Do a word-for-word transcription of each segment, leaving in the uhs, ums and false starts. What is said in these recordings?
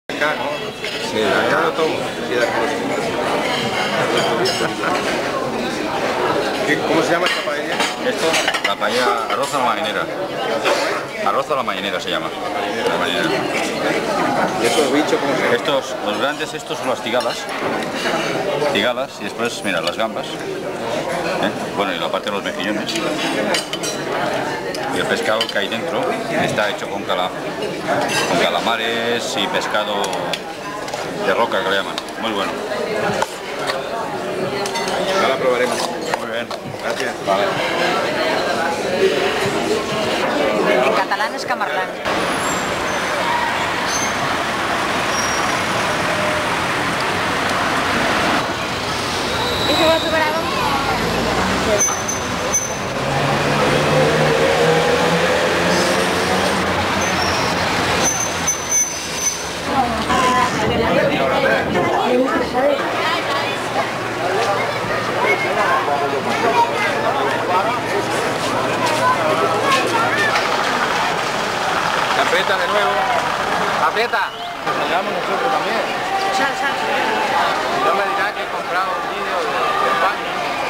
Acá, ¿no? Sí, acá lo tomo. Sí, acá lo tomo. ¿Qué- ¿Cómo se llama esta paella? Esto, la paella arroz a la marinera. Arroz a la marinera se llama. La marinera. ¿Y estos bichos cómo se llaman? Estos, los grandes estos son las tigalas. Tigalas y después, mira, las gambas. ¿Eh? Bueno, y la parte de los mejillones. Y el pescado que hay dentro está hecho con, cala, con calamares y pescado de roca que le llaman. Muy bueno. Ya la probaremos. Muy bien. Gracias. Vale. En catalán es camarlán. ¿Y se va a superar? Aprieta de nuevo. Aprieta. Salgamos nosotros también. Sal, sal. Y no me dirá que he comprado un vídeo de, de España.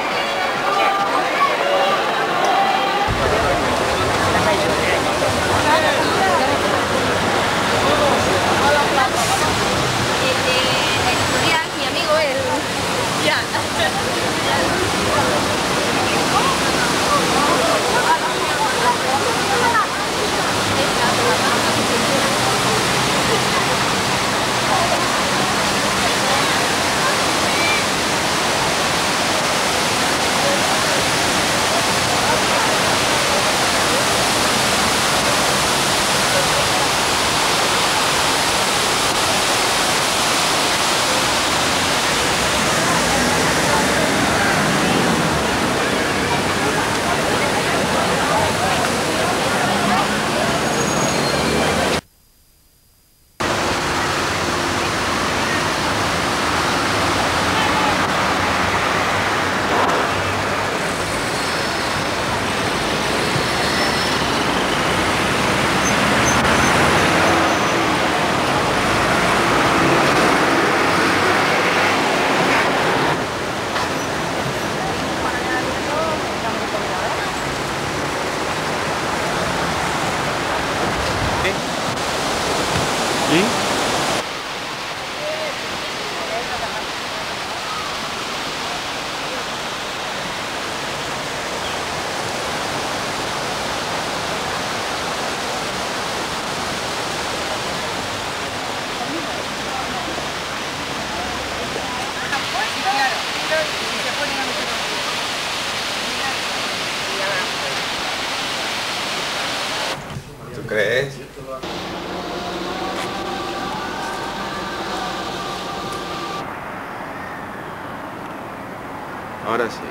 Estudiar, mi amigo, el... Ya. ¿Sí? ¿Tú crees? Ahora sí.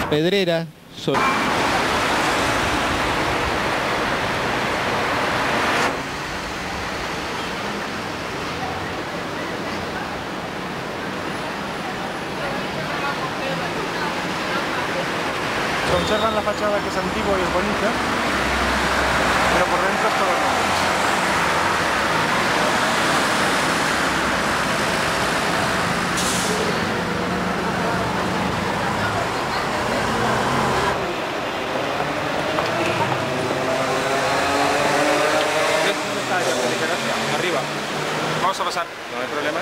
Pedrera. Sobre... Conservan la fachada, que es antigua y es bonita, pero por dentro es todo nuevo. ¿Dónde está ella? Arriba. Vamos a pasar, no hay problema.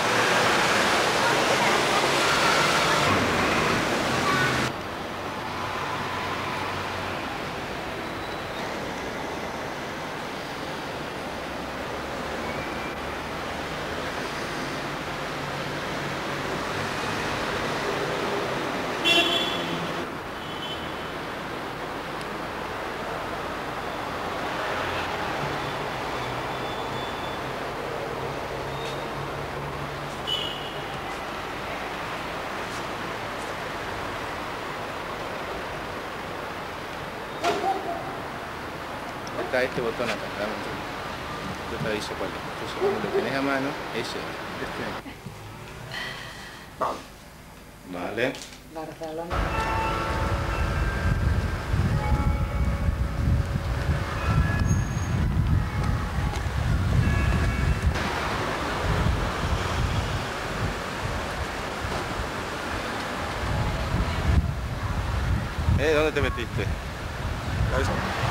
Está este botón acá, dame un segundo. Yo te aviso cuál es. Entonces cuando lo tenés a mano, ese, este. Vale. Barcelona. ¿Eh? ¿Dónde te metiste? ¿Sabes?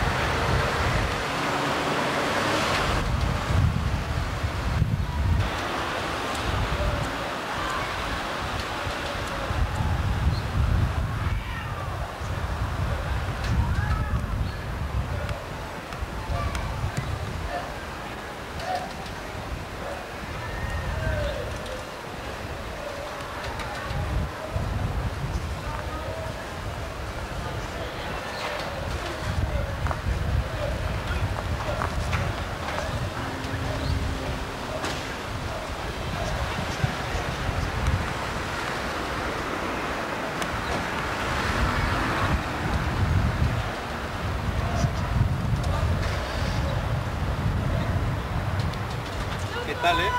¿Qué tal, eh?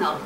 health.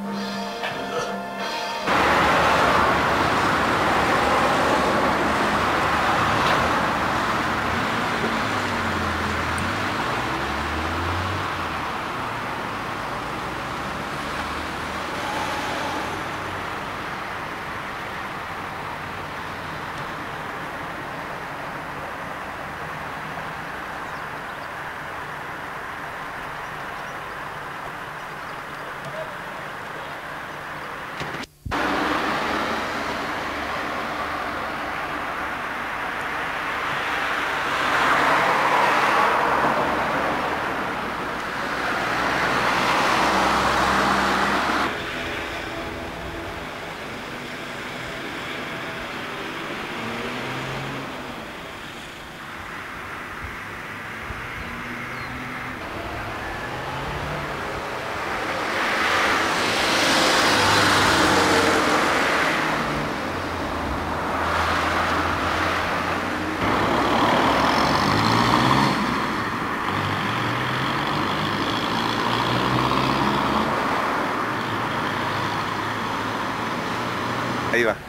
Ahí va.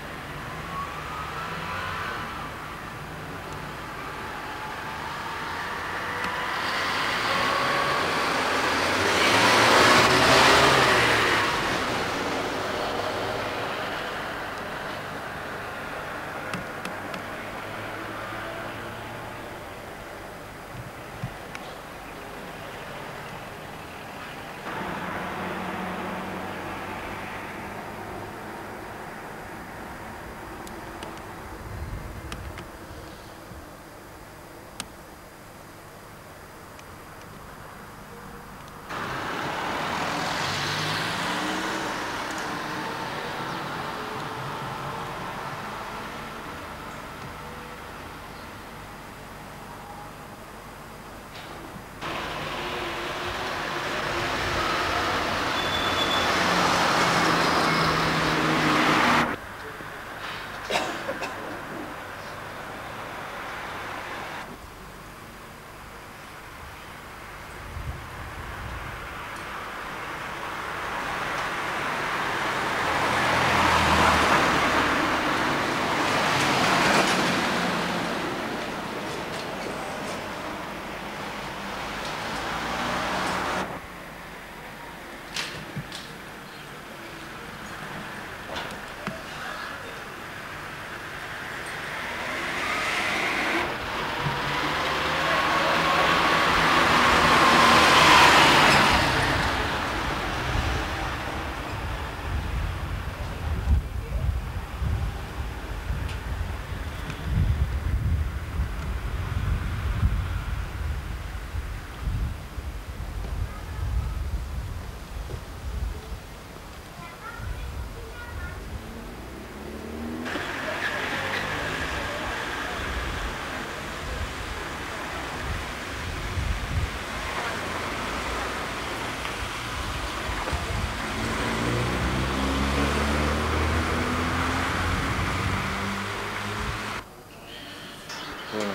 Bueno.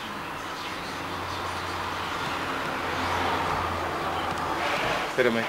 Espérame.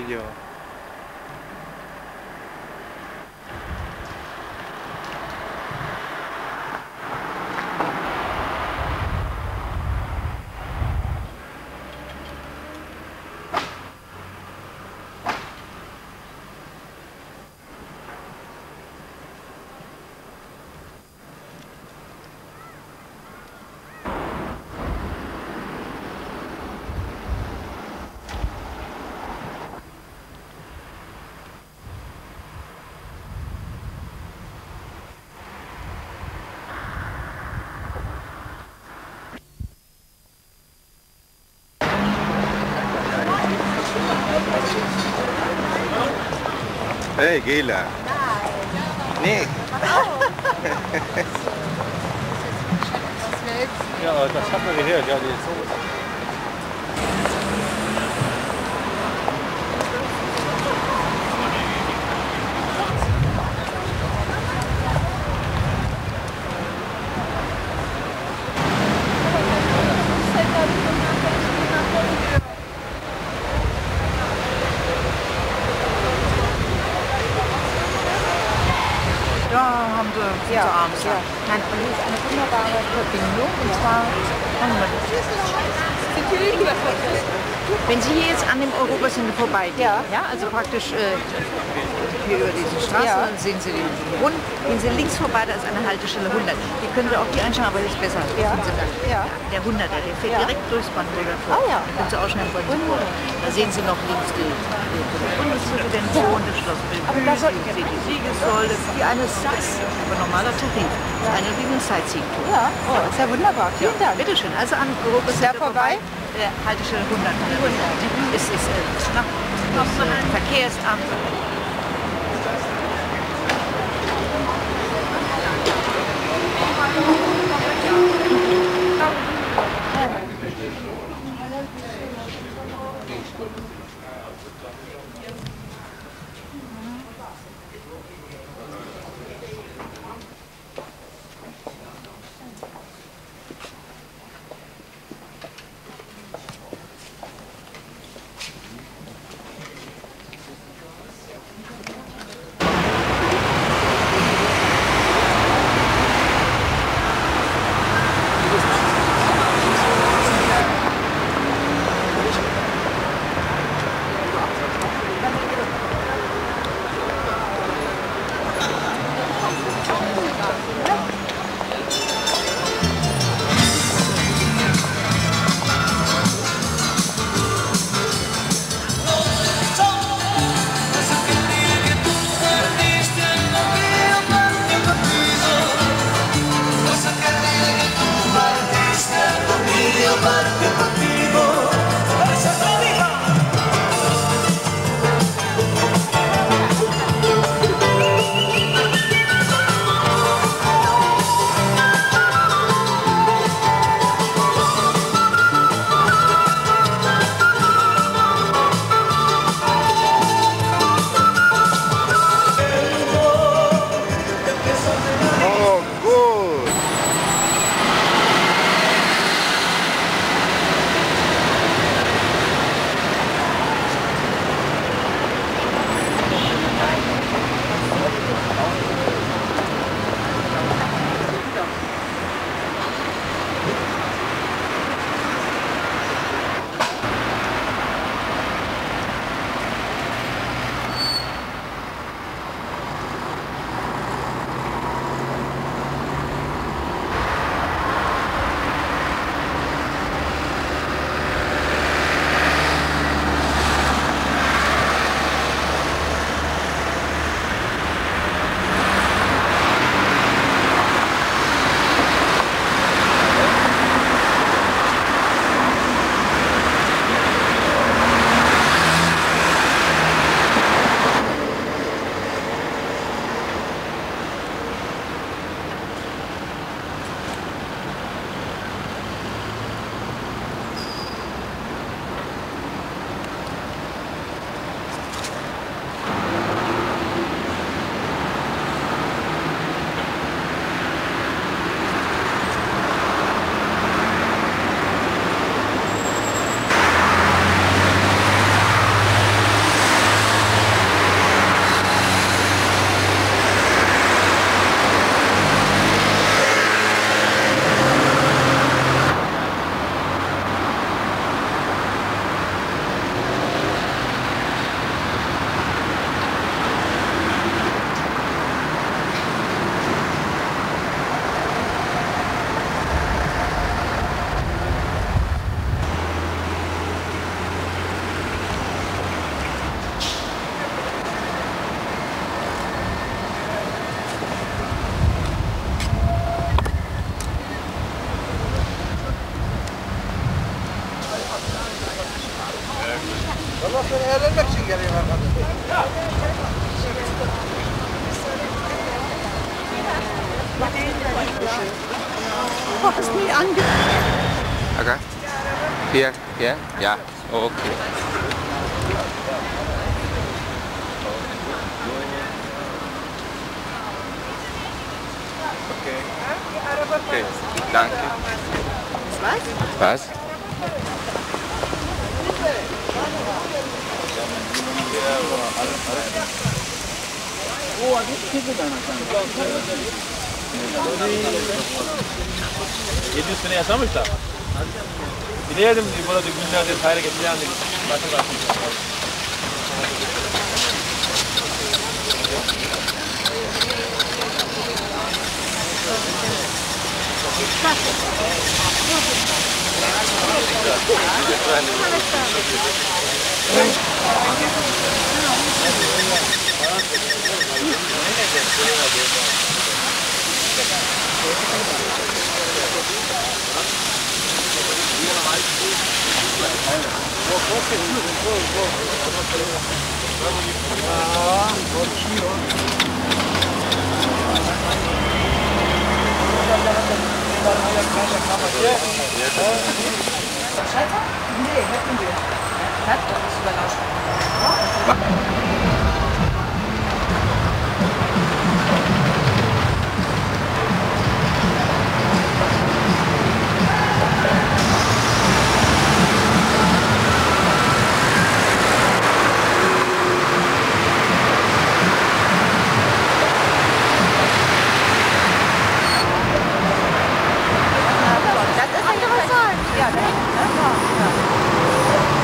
yo. Hey, gila. Nee. Ja, das hat man gehört. Ja, die ist so. Ja, haben sie Ja, zu abends. ja. Nein, und hier ist eine wunderbare Verbindung. Und zwar, wenn Sie hier jetzt an dem Europasinde vorbeigehen, Ja. ja, also praktisch äh, hier über diese Straße, Ja. dann sehen Sie den Rund, gehen Sie links vorbei, da ist eine Haltestelle hundert. Die können Sie auch die einschauen, aber das ist besser. Ja. Finden Sie dann. Ja. Der hunderter, der fährt Ja. direkt durchs Brandenburger Tor. Ah, ja. Da können Sie auch schnell vor sich vor. Da sehen Sie noch links die, die, die Bundespräsident wohnt, das Schloss Aber da soll- Bellevue, die Siegessäule, das ist wie eine Satz, aber normaler Tarif. Das ist eine wie eine Sightseeing-Tour. Ja, oh, ist ja wunderbar. Vielen Dank. Bitte schön, also an Europasinde Da vorbei? Der Haltestelle hundert. Ist, ist, ist, nach, nach Verkehrsamt. Allah seni eğlenmek için geliyor arkadaşlar. Okay. Hier, ja, ja, okay. Okay. Okay, danke. Was? Was? yedi yüz sene yaşamışlar. Bileydim burada günlerde hayra geçeceğini. Bakın bakın. Nee, hätten wir. Hat uns überlassen. Das ist interessant. Ja, das ist ja.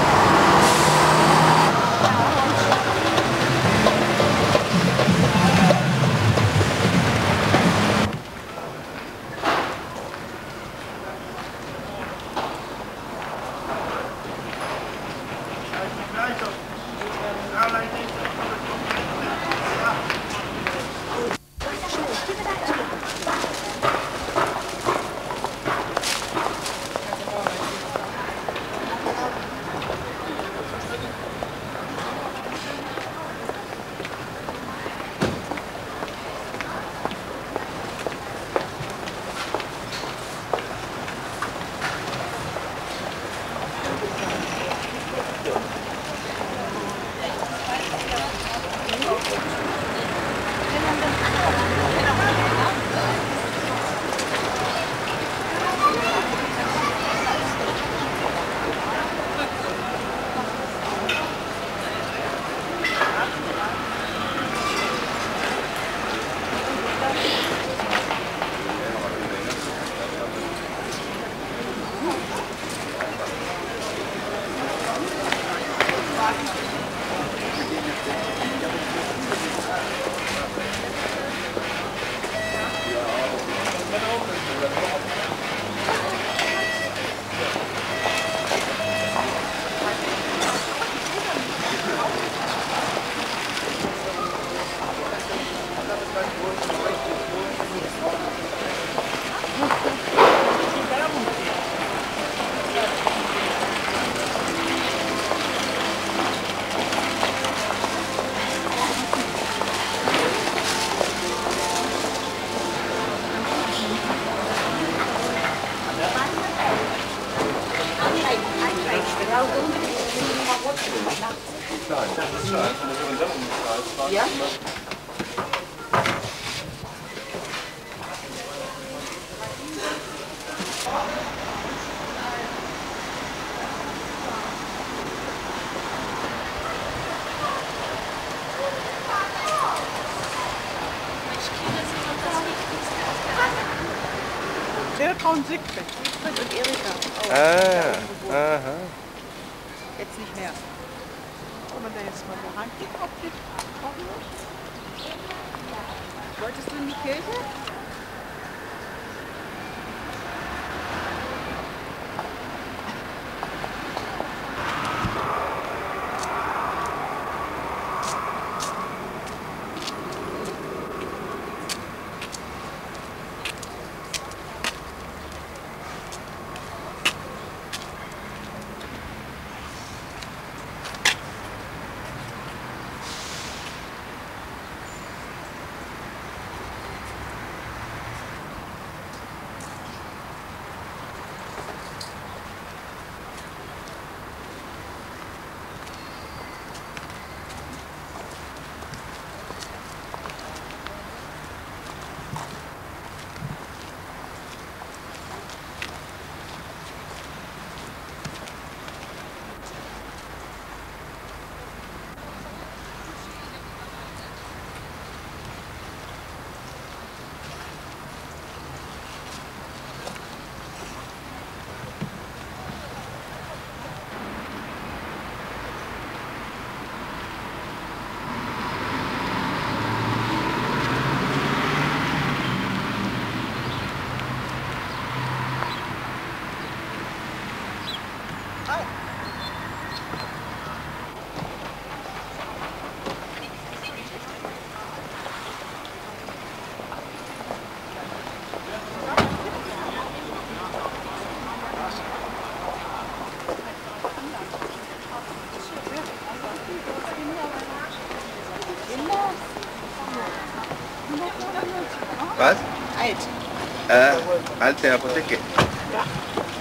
Ja? Erika und Siegfried. Siegfried und Erika. Oh, Ah, aha. jetzt nicht mehr. Kann man da jetzt mal so reingucken, ob die brauchen muss? Wolltest du in die Kirche? Was? Alt. Äh, alte Apotheke.